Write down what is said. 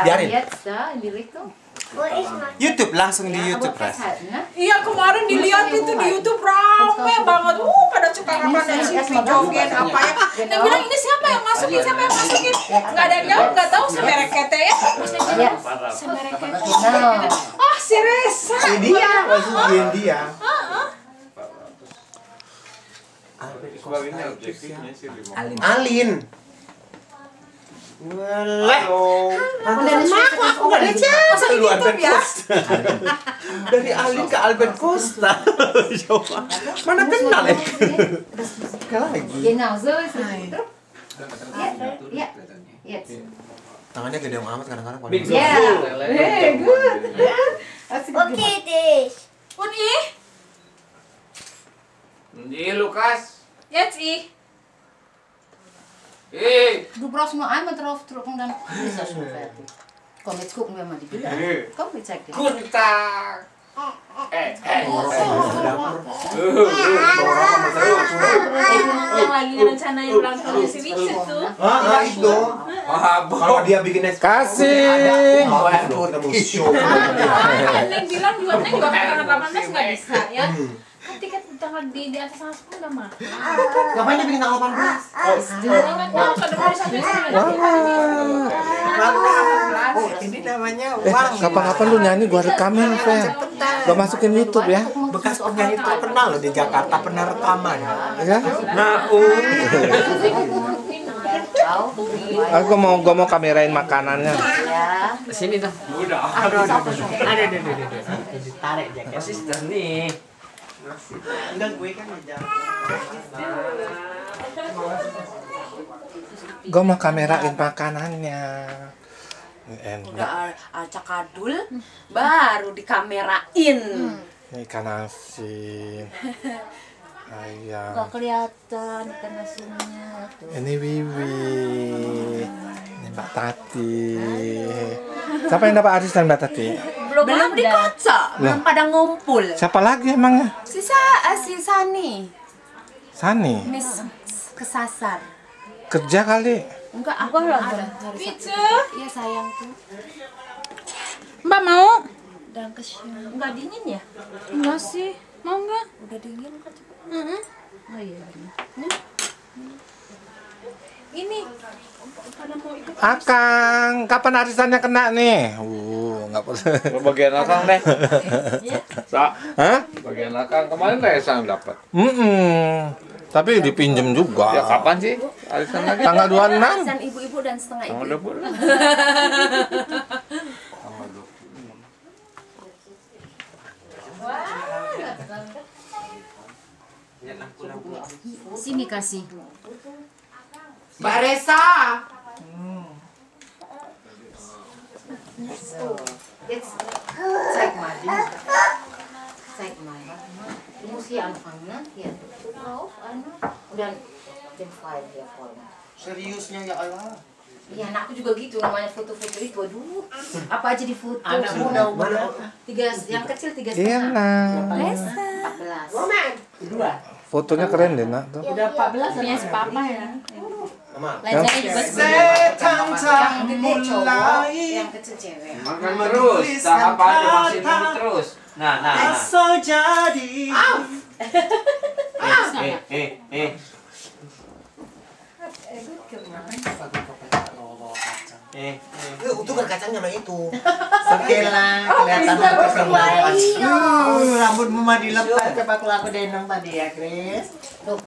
Biarin. YouTube, langsung di YouTube, Ras. Iya, kemarin dilihat itu di YouTube rame banget. Pada cekakan si joget apa ya. Yang bilang ini siapa yang masukin? Nggak ada yang jawab, nggak tahu semerekete ya. Semerekete. Oh, si Resa. Si dia, maksudnya dia. Alin. Weleh. Aku nggak ada Masa di YouTube ya? Dari Alin ke Albert Costa. Coba. Mana kenal ya? Sekali lagi. Tangannya gede amat kadang-kadang. Oke, Des. Uni? Hindi, Lucas. Yes, i. Du próximo ano terus dan bisa sudah. Kom het koken weer maar die bilen. Kom met zeg dit. Kunta. Yang lagi rencanain ulang tahunnya si Wixit tuh. Itu. Kalau dia bikin Kasih. Neng bilang juga Neng nggak tanggal 18 nggak bisa ya. Kan tiket tanggal di atas tanggal 10 udah mahal. Ngapain dia bikin tanggal 18? Ini namanya uang. Kapan-kapan lu nyanyi gua rekamin, Fe. Gua masukin YouTube ya. Bekas penyanyi terkenal loh di Jakarta, pernah rekaman. Ya. Aku mau kamerain makanannya. Sini dong. Udah. Ada. Ditarik jaketnya. Masih sudah nih. Enggak, gue kan aja. Gua mau kamerain makanannya. Enak. Udah acak-adul, baru dikamerain. Ikan asin. Ayam. Gak kelihatan ikan asinnya tuh. Ini Wiwi. Ini Mbak Tati. Siapa yang dapat arisan Mbak Tati? Belum dikocok, belum pada ngumpul. Siapa lagi emangnya? Si Sani, Sani. Miss kesasar. Kerja kali. Enggak, aku ada. Pice. Iya sayang tuh. Mbak mau? Dan kesian. Nggak dingin ya? Enggak sih. Mau nggak? Udah dingin kan? Oh iya. Ini pada mau ikut. Akang, kapan arisannya kena nih? Nggak perlu. Bagian akang deh. Sa. Hah? Bagian akang kemarin deh saya dapat. Tapi dipinjem juga. Ya kapan sih? Arisan lagi? Tanggal 26. Arisan ibu-ibu dan setengah Tanggal ibu. 20. Sini kasih. Mbak Resa. Zeig mal. Zeig mal. Du musst hier anfangen, ne? Hier. Guck drauf, einmal. Und dann den Pfeil hier folgen. Seriusnya ya Allah. Iya, nah aku juga gitu namanya foto-foto itu. Aduh, apa aja di foto. Anak muda umur berapa? Yang kecil 3,5. Iya, nah. 14. Fotonya keren deh, nak. Tuh. Udah 14 punya si papa ya. Lenjanya juga Setan yang gede mulai. cowok, yang kecil cewek. Makan terus. Tahap animasi ini terus. Nah. Esok jadi. Itu kan kacangnya mah itu. Sekela kelihatan perkembangan. Rambut mama dilepas coba kalau aku denong tadi ya, Chris.